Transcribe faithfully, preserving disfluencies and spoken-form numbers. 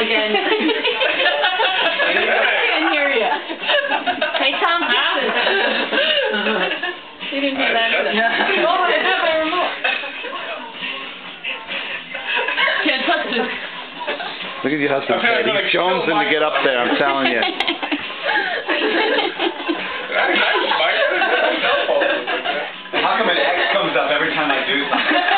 again. I didn't hear you. Hey, Tom Dixon. You didn't hear that either. Oh, I have my remote. Can't touch this. Look at your husband, Fred. He's jonesing to get up there, I'm telling you. How come an X comes up every time I do something?